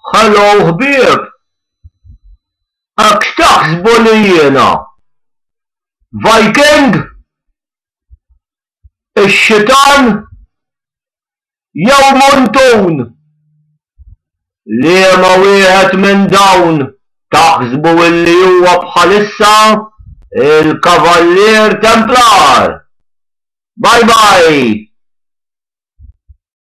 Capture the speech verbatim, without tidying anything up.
Hello ħbieb, hekk taħsbu li jiena Viking? Ix-xitan? Jew Muntun? Liema wieħed minn dawn taħsbu illi huwa bħalissa il-Kavallier Templar? Bye bye!